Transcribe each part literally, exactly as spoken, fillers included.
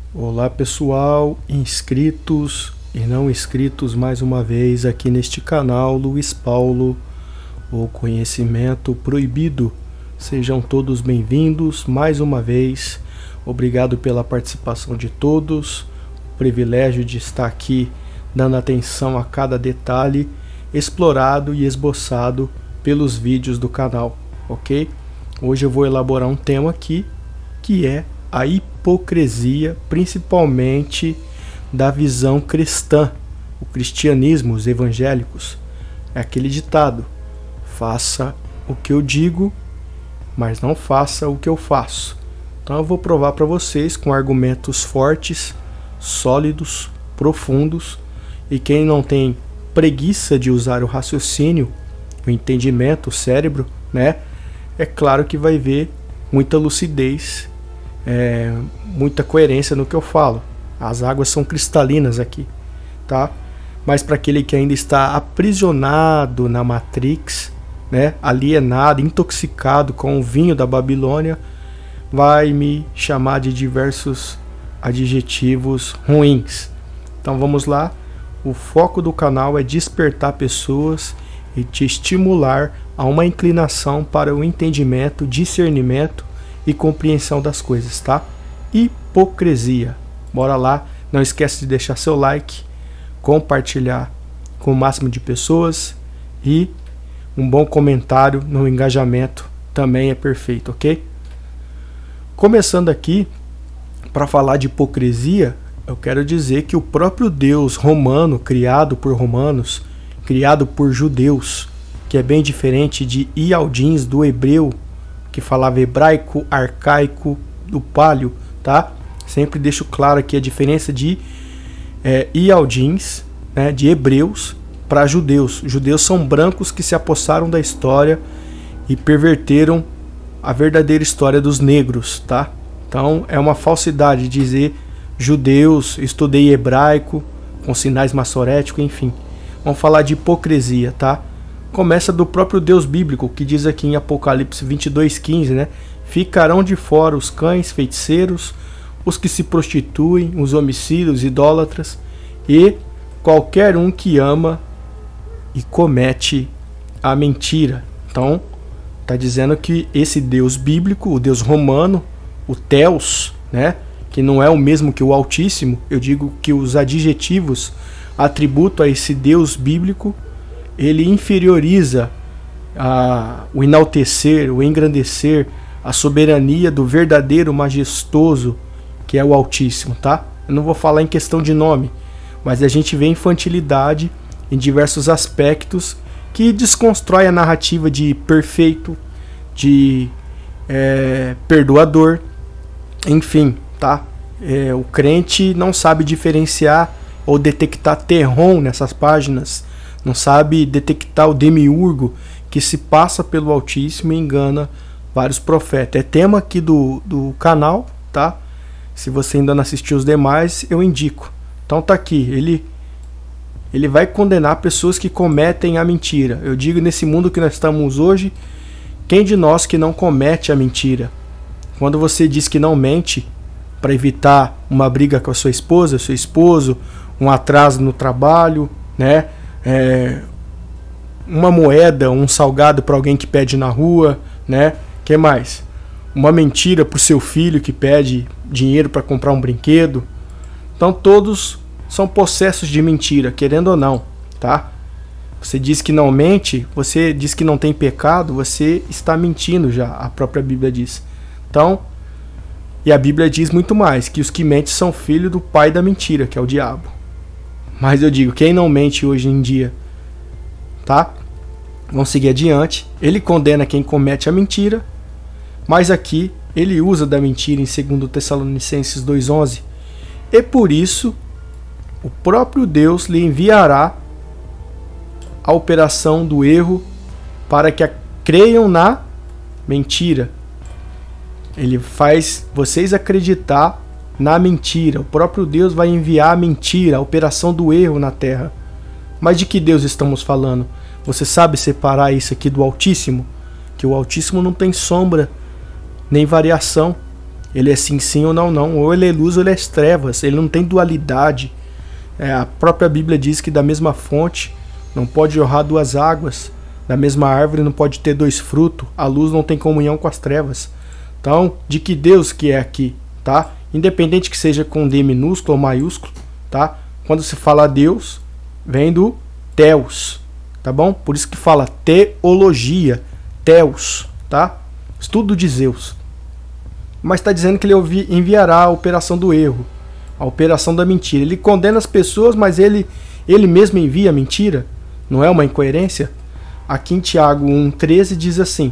Olá pessoal, inscritos e não inscritos mais uma vez aqui neste canal Luiz Paulo, o conhecimento proibido. Sejam todos bem-vindos mais uma vez. Obrigado pela participação de todos. O privilégio de estar aqui dando atenção a cada detalhe explorado e esboçado pelos vídeos do canal, ok? Hoje eu vou elaborar um tema aqui que é a hipocrisia, principalmente da visão cristã, o cristianismo, os evangélicos. É aquele ditado: faça o que eu digo, mas não faça o que eu faço. Então eu vou provar para vocês com argumentos fortes, sólidos, profundos, e quem não tem preguiça de usar o raciocínio, o entendimento, o cérebro, né? É claro que vai ver muita lucidez, é, muita coerência no que eu falo. As águas são cristalinas aqui, tá? Mas para aquele que ainda está aprisionado na Matrix, né, alienado, intoxicado com o vinho da Babilônia, vai me chamar de diversos adjetivos ruins. Então vamos lá. O foco do canal é despertar pessoas e te estimular a uma inclinação para o entendimento, discernimento e compreensão das coisas, tá? Hipocrisia. Bora lá. Não esquece de deixar seu like, compartilhar com o máximo de pessoas e um bom comentário no engajamento também é perfeito, ok? Começando aqui, para falar de hipocrisia, eu quero dizer que o próprio Deus romano, criado por romanos, criado por judeus, que é bem diferente de Ialdins, do hebreu, que falava hebraico, arcaico, do palio, tá? Sempre deixo claro aqui a diferença de é, Ialdins, né, de hebreus, para judeus. Judeus são brancos que se apossaram da história e perverteram a verdadeira história dos negros, tá? Então é uma falsidade dizer judeus, estudei hebraico, com sinais maçoréticos, enfim. Vamos falar de hipocrisia, tá? Começa do próprio Deus bíblico, que diz aqui em Apocalipse vinte e dois, quinze, né? Ficarão de fora os cães, feiticeiros, os que se prostituem, os homicídios, idólatras e qualquer um que ama e comete a mentira. Então, tá dizendo que esse Deus bíblico, o Deus romano, o Theos, né? Que não é o mesmo que o Altíssimo, eu digo que os adjetivos atributo a esse Deus bíblico, ele inferioriza a, o enaltecer, o engrandecer, a soberania do verdadeiro majestoso, que é o Altíssimo, tá? Eu não vou falar em questão de nome, mas a gente vê infantilidade em diversos aspectos que desconstrói a narrativa de perfeito, de é, perdoador, enfim, tá? É, o crente não sabe diferenciar ou detectar terrom nessas páginas, não sabe detectar o demiurgo que se passa pelo Altíssimo e engana vários profetas. É tema aqui do, do canal, tá? Se você ainda não assistiu os demais, eu indico. Então tá aqui, ele, ele vai condenar pessoas que cometem a mentira. Eu digo, nesse mundo que nós estamos hoje, quem de nós que não comete a mentira? Quando você diz que não mente para evitar uma briga com a sua esposa, seu esposo, um atraso no trabalho, né? É, uma moeda, um salgado para alguém que pede na rua, né? Que mais? Uma mentira para o seu filho que pede dinheiro para comprar um brinquedo. Então todos são possessos de mentira, querendo ou não, tá? Você diz que não mente, você diz que não tem pecado, você está mentindo já, a própria Bíblia diz. Então, e a Bíblia diz muito mais, que os que mentem são filhos do pai da mentira, que é o diabo. Mas eu digo, quem não mente hoje em dia, tá? Vamos seguir adiante. Ele condena quem comete a mentira, mas aqui ele usa da mentira em dois Tessalonicenses dois, onze. E por isso, o próprio Deus lhe enviará a operação do erro para que creiam na mentira. Ele faz vocês acreditar na mentira. O próprio Deus vai enviar a mentira, a operação do erro na terra. Mas de que Deus estamos falando? Você sabe separar isso aqui do Altíssimo? Que o Altíssimo não tem sombra nem variação. Ele é sim, sim ou não, não. Ou ele é luz ou ele é trevas. Ele não tem dualidade. É, a própria Bíblia diz que da mesma fonte não pode jorrar duas águas. Da mesma árvore não pode ter dois frutos. A luz não tem comunhão com as trevas. Então, de que Deus que é aqui, tá? Independente que seja com D minúsculo ou maiúsculo, tá? Quando se fala Deus, vem do Theos, tá bom? Por isso que fala teologia, Theos, tá? Estudo de Zeus. Mas está dizendo que ele enviará a operação do erro, a operação da mentira. Ele condena as pessoas, mas ele, ele mesmo envia a mentira. Não é uma incoerência? Aqui em Tiago um, treze diz assim: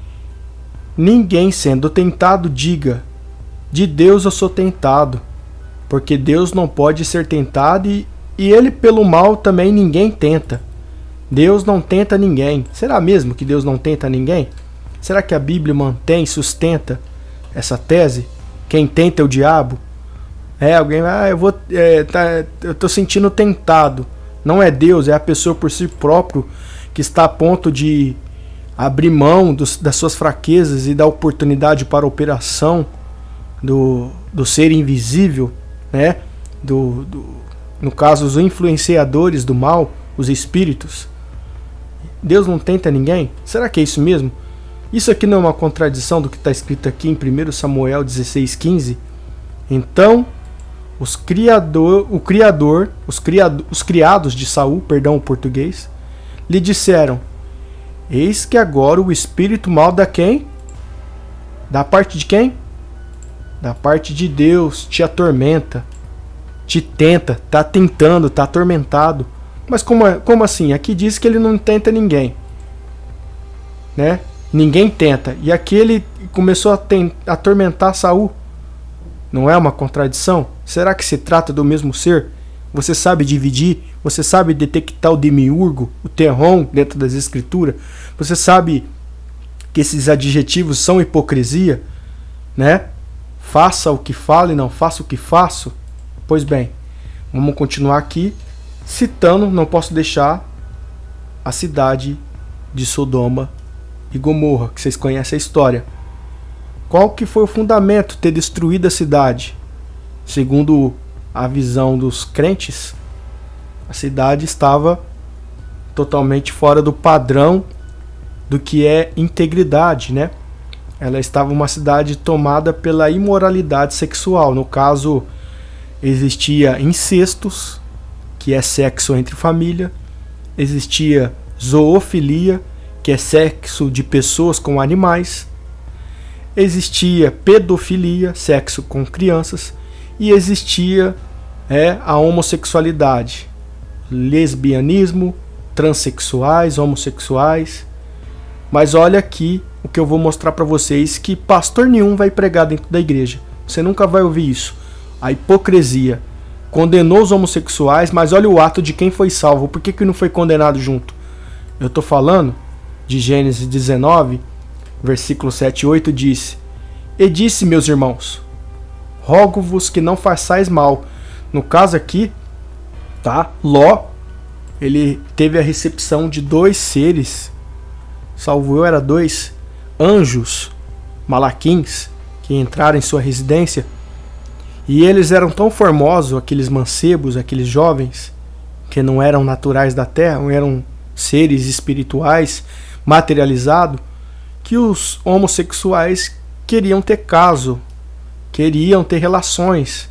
ninguém sendo tentado diga, de Deus eu sou tentado, porque Deus não pode ser tentado e, e ele pelo mal também ninguém tenta. Deus não tenta ninguém. Será mesmo que Deus não tenta ninguém? Será que a Bíblia mantém, sustenta essa tese? Quem tenta é o diabo? É, alguém, ah, eu vou, é, tá, eu tô sentindo tentado. Não é Deus, é a pessoa por si próprio que está a ponto de abrir mão dos, das suas fraquezas e dar oportunidade para a operação do, do ser invisível, né? Do, do, no caso, os influenciadores do mal, os espíritos. Deus não tenta ninguém? Será que é isso mesmo? Isso aqui não é uma contradição do que está escrito aqui em primeiro Samuel dezesseis, quinze? Então, os criador, o criador, os, criado, os criados de Saul, perdão o português, lhe disseram: eis que agora o espírito mal da quem? Da parte de quem? Da parte de Deus, te atormenta, te tenta, tá tentando, tá atormentado. Mas como, como assim? Aqui diz que ele não tenta ninguém, né? Ninguém tenta. E aqui ele começou a, a atormentar Saul. Não é uma contradição? Será que se trata do mesmo ser? Você sabe dividir? Você sabe detectar o demiurgo, o terron dentro das escrituras? Você sabe que esses adjetivos são hipocrisia, né? Faça o que falo e não faça o que faço. Pois bem, vamos continuar aqui citando, não posso deixar, a cidade de Sodoma e Gomorra, que vocês conhecem a história. Qual que foi o fundamento ter destruído a cidade? Segundo a visão dos crentes, a cidade estava totalmente fora do padrão do que é integridade, né? Ela estava uma cidade tomada pela imoralidade sexual. No caso, existia incestos, que é sexo entre família, existia zoofilia, que é sexo de pessoas com animais, existia pedofilia, sexo com crianças, e existia é, a homossexualidade, lesbianismo, transexuais, homossexuais. Mas olha aqui o que eu vou mostrar para vocês, que pastor nenhum vai pregar dentro da igreja. Você nunca vai ouvir isso. A hipocrisia. Condenou os homossexuais, mas olha o ato de quem foi salvo. Por que, que não foi condenado junto? Eu estou falando de Gênesis dezenove, versículo sete e oito, diz: e disse, meus irmãos, rogo-vos que não façais mal. No caso aqui, tá? Ló, ele teve a recepção de dois seres, salvo eu, era dois anjos, malaquins, que entraram em sua residência. E eles eram tão formosos, aqueles mancebos, aqueles jovens, que não eram naturais da terra, eram seres espirituais, materializados, que os homossexuais queriam ter caso, queriam ter relações.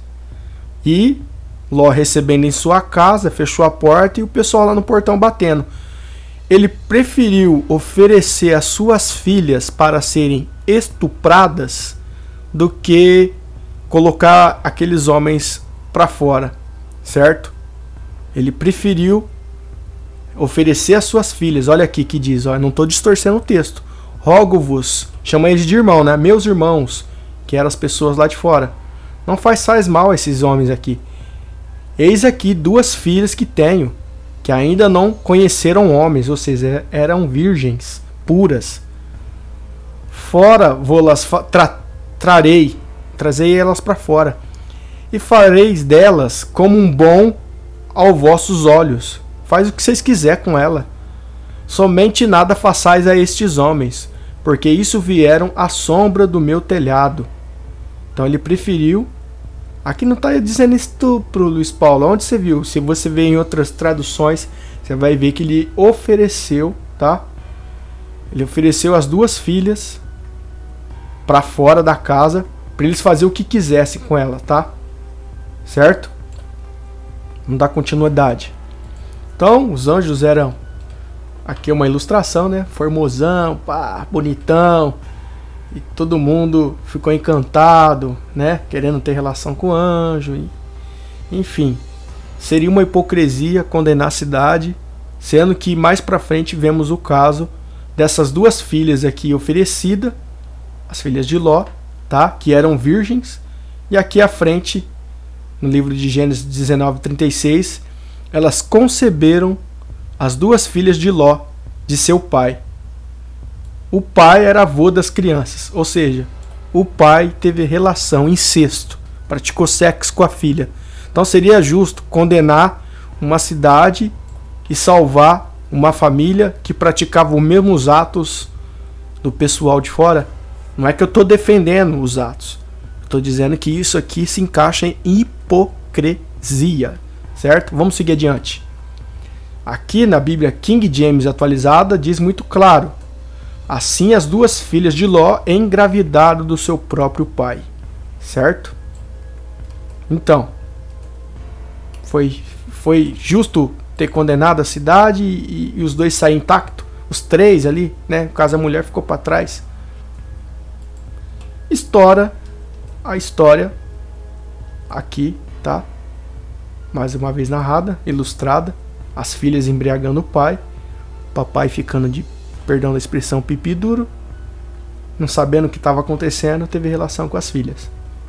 E Ló, recebendo em sua casa, fechou a porta e o pessoal lá no portão batendo. Ele preferiu oferecer as suas filhas para serem estupradas do que colocar aqueles homens para fora, certo? Ele preferiu oferecer as suas filhas. Olha aqui que diz, ó, não estou distorcendo o texto. Rogo-vos, chama eles de irmão, né? Meus irmãos, que eram as pessoas lá de fora. Não façais mal a esses homens aqui. Eis aqui duas filhas que tenho, que ainda não conheceram homens, ou seja, eram virgens, puras. Fora vou-las tra trarei, trazei elas para fora, e fareis delas como um bom aos vossos olhos. Faz o que vocês quiser com ela. Somente nada façais a estes homens, porque isso vieram à sombra do meu telhado. Então ele preferiu. Aqui não está dizendo isso pro Luiz Paulo. Onde você viu? Se você vê em outras traduções, você vai ver que ele ofereceu, tá? Ele ofereceu as duas filhas para fora da casa, para eles fazerem o que quisessem com ela, tá? Certo? Não dá continuidade. Então, os anjos eram... Aqui é uma ilustração, né? Formosão, pá, bonitão. E todo mundo ficou encantado, né? Querendo ter relação com o anjo. E, enfim, seria uma hipocrisia condenar a cidade, sendo que mais pra frente vemos o caso dessas duas filhas aqui oferecidas, as filhas de Ló, tá? Que eram virgens. E aqui à frente, no livro de Gênesis dezenove, trinta e seis, elas conceberam as duas filhas de Ló, de seu pai. O pai era avô das crianças, ou seja, o pai teve relação, incesto, praticou sexo com a filha. Então seria justo condenar uma cidade e salvar uma família que praticava os mesmos atos do pessoal de fora? Não é que eu estou defendendo os atos, estou dizendo que isso aqui se encaixa em hipocrisia, certo? Vamos seguir adiante. Aqui na Bíblia King James atualizada diz muito claro: assim as duas filhas de Ló engravidaram do seu próprio pai, certo? Então, foi, foi justo ter condenado a cidade e, e os dois saírem intactos? Os três ali, né? No caso a mulher ficou para trás. Estoura a história aqui, tá? Mais uma vez narrada, ilustrada. As filhas embriagando o pai, papai ficando de, perdão da expressão, pipi duro, não sabendo o que estava acontecendo, teve relação com as filhas.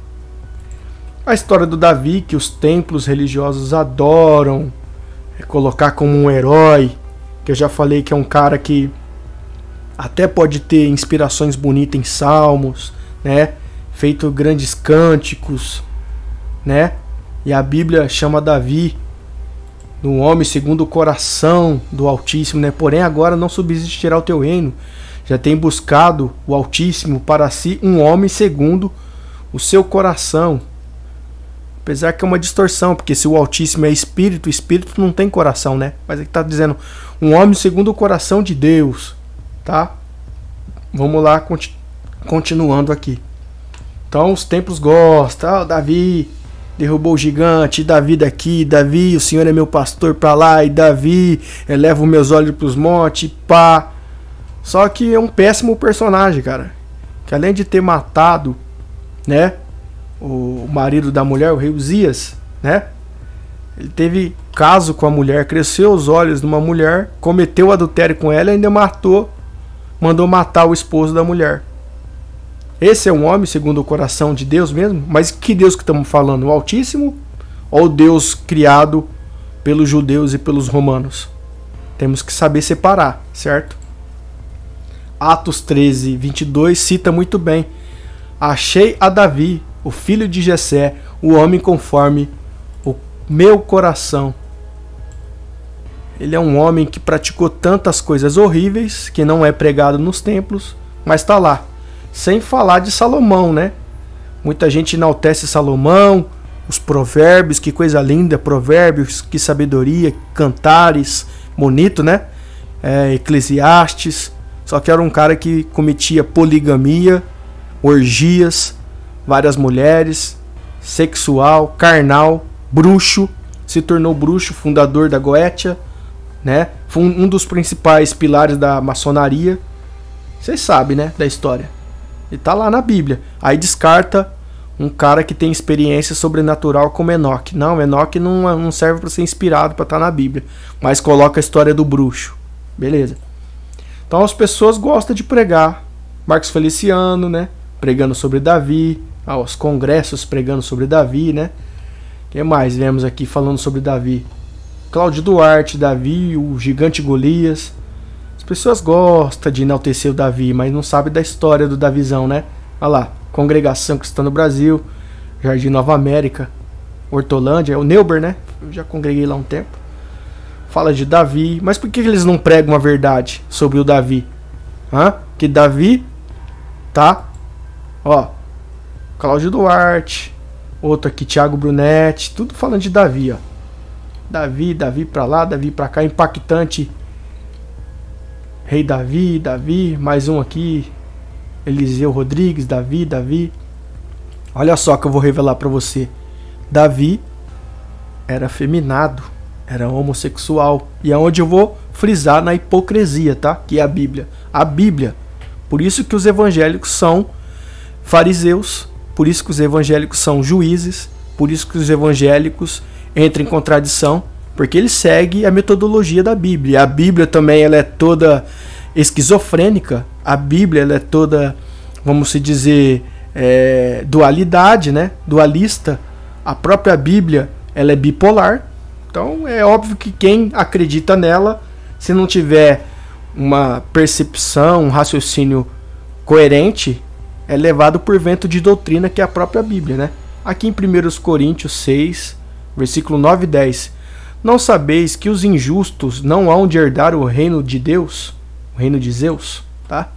A história do Davi, que os templos religiosos adoram colocar como um herói, que eu já falei que é um cara que até pode ter inspirações bonitas em salmos, né? Feito grandes cânticos, né? E a Bíblia chama Davi um homem segundo o coração do Altíssimo, né? Porém agora não subsistirá o teu reino. Já tem buscado o Altíssimo para si um homem segundo o seu coração. Apesar que é uma distorção, porque se o Altíssimo é espírito, o espírito não tem coração, né? Mas aqui está dizendo um homem segundo o coração de Deus, tá? Vamos lá, continu continuando aqui. Então os templos gostam, ah, Davi derrubou o gigante, Davi daqui, Davi, o Senhor é meu pastor para lá, e Davi, eleva os meus olhos para os montes, pá. Só que é um péssimo personagem, cara. Que além de ter matado, né, o marido da mulher, o rei Uzias, né, ele teve caso com a mulher, cresceu os olhos de uma mulher, cometeu adultério com ela e ainda matou, mandou matar o esposo da mulher. Esse é um homem segundo o coração de Deus mesmo? Mas que Deus que estamos falando? O Altíssimo ou o Deus criado pelos judeus e pelos romanos? Temos que saber separar, certo? Atos treze, vinte e dois cita muito bem: achei a Davi, o filho de Jessé, o homem conforme o meu coração. Ele é um homem que praticou tantas coisas horríveis que não é pregado nos templos, mas está lá. Sem falar de Salomão, né? Muita gente enaltece Salomão, os provérbios, que coisa linda, provérbios, que sabedoria, cantares, bonito, né? É, Eclesiastes. Só que era um cara que cometia poligamia, orgias, várias mulheres, sexual, carnal, bruxo, se tornou bruxo, fundador da Goétia, né? Foi um dos principais pilares da maçonaria. Vocês sabem, né, da história. E tá lá na Bíblia. Aí descarta um cara que tem experiência sobrenatural como Enoque. Não, Enoque não, não serve para ser inspirado para estar na Bíblia. Mas coloca a história do bruxo. Beleza. Então as pessoas gostam de pregar. Marcos Feliciano, né? Pregando sobre Davi. Ah, os congressos pregando sobre Davi, né? Quem mais vemos aqui falando sobre Davi? Cláudio Duarte, Davi, o gigante Golias. As pessoas gostam de enaltecer o Davi, mas não sabem da história do Davizão, né? Olha lá, Congregação Cristã no Brasil, Jardim Nova América, Hortolândia, é o Neuber, né? Eu já congreguei lá um tempo. Fala de Davi, mas por que eles não pregam a verdade sobre o Davi? Hã? Que Davi, tá? Ó, Cláudio Duarte, outro aqui, Thiago Brunetti, tudo falando de Davi, ó. Davi, Davi pra lá, Davi pra cá, impactante. Rei Davi, Davi, mais um aqui, Eliseu Rodrigues, Davi, Davi. Olha só que eu vou revelar pra você. Davi era afeminado, era homossexual. E é onde eu vou frisar na hipocrisia, tá? Que é a Bíblia. A Bíblia. Por isso que os evangélicos são fariseus, por isso que os evangélicos são juízes, por isso que os evangélicos entram em contradição, porque eles seguem a metodologia da Bíblia. A Bíblia também ela é toda esquizofrênica, a Bíblia ela é toda, vamos se dizer, é, dualidade, né? Dualista. A própria Bíblia ela é bipolar. Então é óbvio que quem acredita nela, se não tiver uma percepção, um raciocínio coerente, é levado por vento de doutrina, que é a própria Bíblia, né? Aqui em primeira Coríntios seis, versículo nove e dez. Não sabeis que os injustos não hão de herdar o reino de Deus, o reino de Zeus, tá?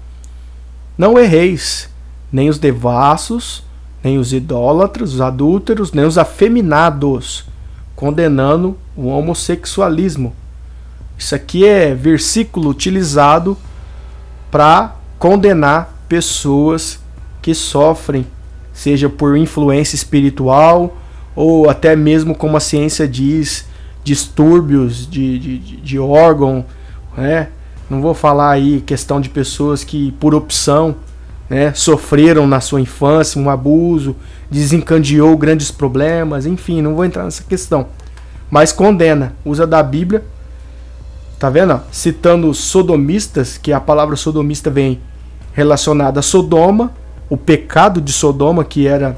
Não erreis, nem os devassos, nem os idólatras, os adúlteros, nem os afeminados, condenando o homossexualismo. Isso aqui é versículo utilizado para condenar pessoas que sofrem, seja por influência espiritual ou até mesmo, como a ciência diz, distúrbios de, de, de órgão, né? Não vou falar aí questão de pessoas que por opção, né, sofreram na sua infância um abuso, desencadeou grandes problemas, enfim, não vou entrar nessa questão. Mas condena, usa da Bíblia, tá vendo? Citando sodomistas, que a palavra sodomista vem relacionada a Sodoma, o pecado de Sodoma, que era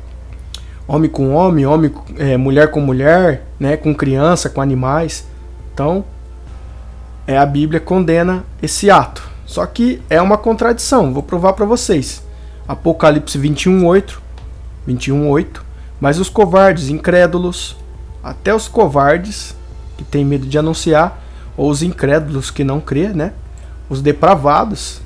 homem com homem, homem, é, mulher com mulher, né, com criança, com animais. Então, é, a Bíblia condena esse ato. Só que é uma contradição, vou provar para vocês. Apocalipse vinte e um, oito, vinte e um, oito. Mas os covardes, incrédulos, até os covardes que têm medo de anunciar, ou os incrédulos que não crê, né? Os depravados,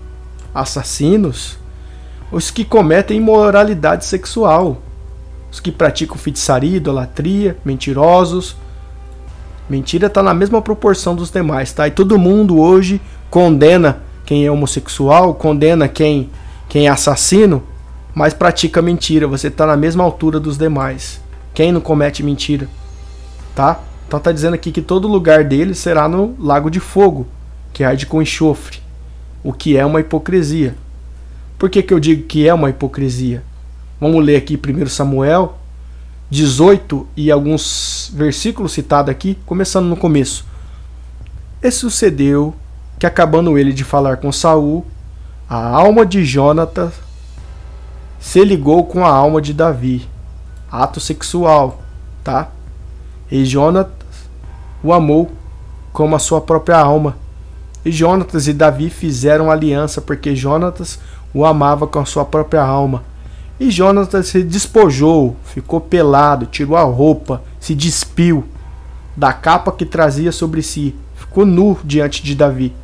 assassinos, os que cometem imoralidade sexual, os que praticam feitiçaria, idolatria, mentirosos. Mentira está na mesma proporção dos demais, tá? E todo mundo hoje condena quem é homossexual, condena quem, quem é assassino, mas pratica mentira. Você está na mesma altura dos demais. Quem não comete mentira, tá? Então tá dizendo aqui que todo lugar dele será no lago de fogo, que arde com enxofre, o que é uma hipocrisia. Por que que eu digo que é uma hipocrisia? Vamos ler aqui primeiro Samuel dezoito e alguns versículos citados aqui, começando no começo. E sucedeu que, acabando ele de falar com Saul, a alma de Jonatas se ligou com a alma de Davi. Ato sexual, tá? E Jonatas o amou como a sua própria alma. E Jonatas e Davi fizeram aliança, porque Jonatas o amava com a sua própria alma. E Jonatas se despojou, ficou pelado, tirou a roupa, se despiu da capa que trazia sobre si, ficou nu diante de Davi.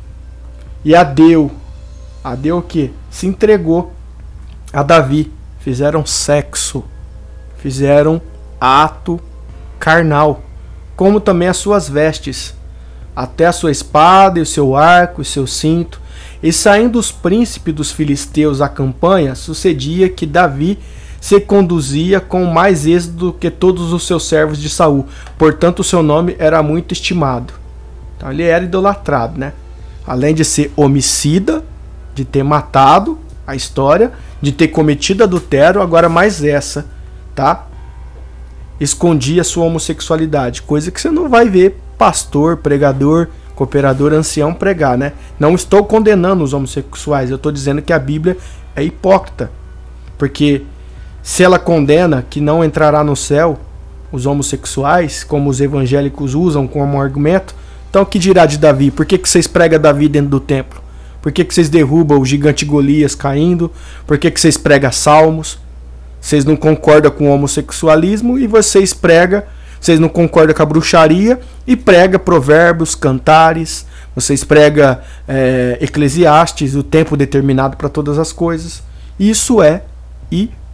E Adeu, Adeu o quê? Se entregou a Davi. Fizeram sexo, fizeram ato carnal, como também as suas vestes, até a sua espada e o seu arco e seu cinto. E saindo os príncipes dos filisteus à campanha, sucedia que Davi se conduzia com mais êxito do que todos os seus servos de Saul. Portanto, o seu nome era muito estimado. Então ele era idolatrado, né? Além de ser homicida, de ter matado a história, de ter cometido adultério, agora mais essa, tá? Escondia sua homossexualidade, coisa que você não vai ver pastor, pregador, cooperador, ancião pregar, né? Não estou condenando os homossexuais, eu estou dizendo que a Bíblia é hipócrita, porque se ela condena que não entrará no céu os homossexuais, como os evangélicos usam como argumento, então o que dirá de Davi? Por que que vocês pregam Davi dentro do templo? Por que que vocês derrubam o gigante Golias caindo? Por que que vocês pregam salmos? Vocês não concordam com o homossexualismo e vocês pregam, vocês não concordam com a bruxaria e pregam provérbios, cantares, vocês pregam é, Eclesiastes, o tempo determinado para todas as coisas. Isso é hipócrita.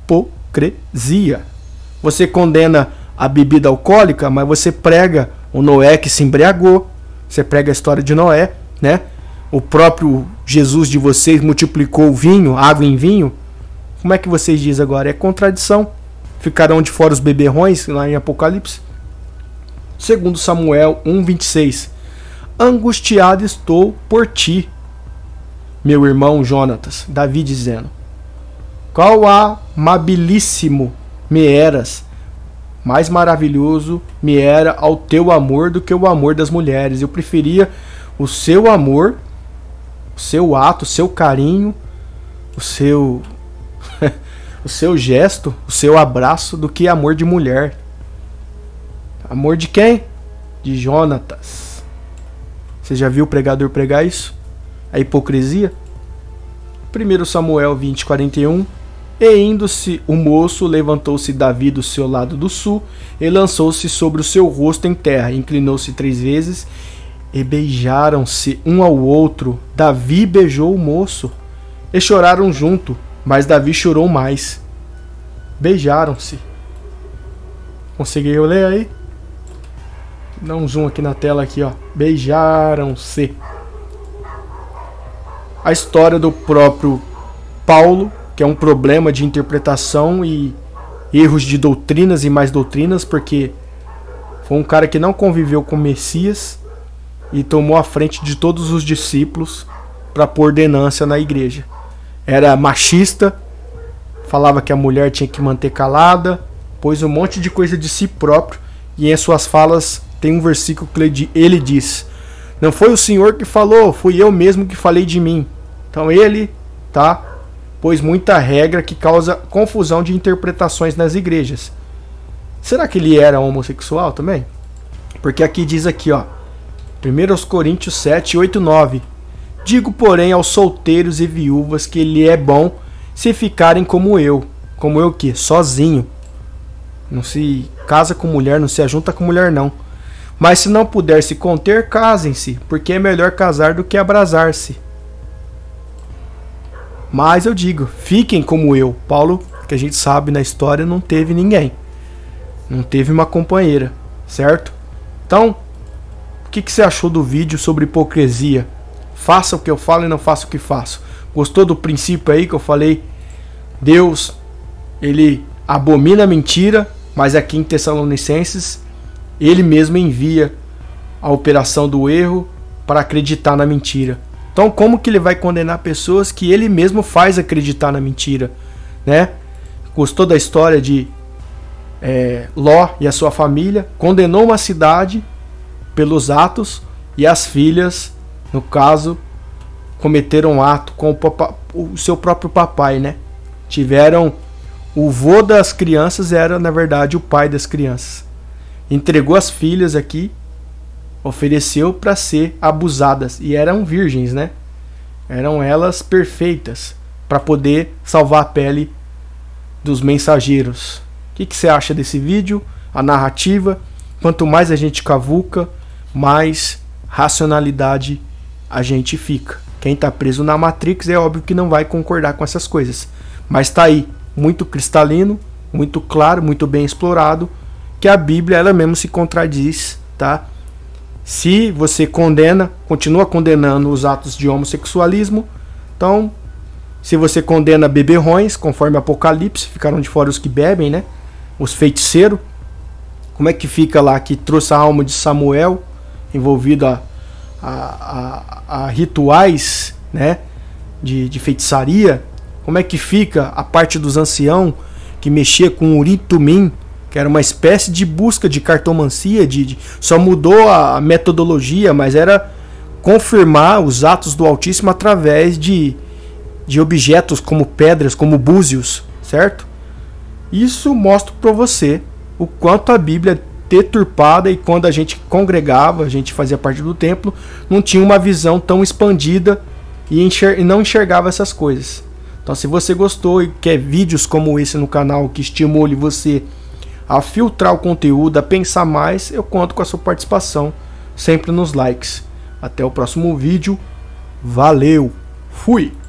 hipocrisia. Você condena a bebida alcoólica, mas você prega o Noé que se embriagou. Você prega a história de Noé, né? O próprio Jesus de vocês multiplicou o vinho, água em vinho. Como é que vocês dizem agora? É contradição. Ficarão de fora os beberrões, lá em Apocalipse. Segundo Samuel um, vinte e seis. Angustiado estou por ti, meu irmão Jonatas. Davi dizendo: qual amabilíssimo me eras, mais maravilhoso me era ao teu amor do que o amor das mulheres. Eu preferia o seu amor, o seu ato, o seu carinho, o seu o seu gesto, o seu abraço, do que amor de mulher. Amor de quem? De Jonatas. Você já viu o pregador pregar isso? A hipocrisia? primeiro Samuel vinte, quarenta e um. E indo-se o moço, levantou-se Davi do seu lado do sul, e lançou-se sobre o seu rosto em terra, inclinou-se três vezes, e beijaram-se um ao outro. Davi beijou o moço, e choraram junto, mas Davi chorou mais. Beijaram-se. Conseguiu ler aí? Dá um zoom aqui na tela aqui, ó. Beijaram-se. A história do próprio Paulo, que é um problema de interpretação e erros de doutrinas e mais doutrinas, porque foi um cara que não conviveu com o Messias e tomou a frente de todos os discípulos para pôr ordenância na igreja. Era machista, falava que a mulher tinha que manter calada, pôs um monte de coisa de si próprio, e em suas falas tem um versículo que ele diz: não foi o Senhor que falou, fui eu mesmo que falei de mim. Então ele, tá, pôs muita regra que causa confusão de interpretações nas igrejas. Será que ele era homossexual também? Porque aqui diz aqui, ó, primeiro Coríntios sete, oito, nove. Digo, porém, aos solteiros e viúvas que lhe é bom se ficarem como eu. Como eu o quê? Sozinho. Não se casa com mulher, não se ajunta com mulher, não. Mas se não puder se conter, casem-se, porque é melhor casar do que abrasar-se. Mas eu digo, fiquem como eu. Paulo, que a gente sabe na história, não teve ninguém. Não teve uma companheira, certo? Então, o que, que você achou do vídeo sobre hipocrisia? Faça o que eu falo e não faça o que faço. Gostou do princípio aí que eu falei? Deus, ele abomina a mentira, mas aqui em Tessalonicenses, ele mesmo envia a operação do erro para acreditar na mentira. Então, como que ele vai condenar pessoas que ele mesmo faz acreditar na mentira, né? Gostou da história de é, Ló e a sua família? Condenou uma cidade pelos atos, e as filhas, no caso, cometeram ato com o, papa, o seu próprio papai, né? Tiveram... O vô das crianças era, na verdade, o pai das crianças. Entregou as filhas aqui, ofereceu para ser abusadas. E eram virgens, né? Eram elas perfeitas para poder salvar a pele dos mensageiros. O que, que você acha desse vídeo? A narrativa. Quanto mais a gente cavuca, mais racionalidade a gente fica. Quem está preso na Matrix é óbvio que não vai concordar com essas coisas. Mas está aí, muito cristalino, muito claro, muito bem explorado, que a Bíblia ela mesmo se contradiz, tá? Se você condena, continua condenando os atos de homossexualismo, então, se você condena beberrões, conforme Apocalipse, ficaram de fora os que bebem, né? Os feiticeiros, como é que fica lá que trouxe a alma de Samuel, envolvido a, a, a, a rituais, né? De, de feitiçaria? Como é que fica a parte dos anciãos que mexia com Urim Tumim, que era uma espécie de busca de cartomancia, de, de, só mudou a metodologia, mas era confirmar os atos do Altíssimo através de, de objetos como pedras, como búzios, certo? Isso mostra para você o quanto a Bíblia é deturpada, e quando a gente congregava, a gente fazia parte do templo, não tinha uma visão tão expandida e, enxer- e não enxergava essas coisas. Então, se você gostou e quer vídeos como esse no canal que estimule você a filtrar o conteúdo, a pensar mais, eu conto com a sua participação sempre nos likes. Até o próximo vídeo. Valeu! Fui!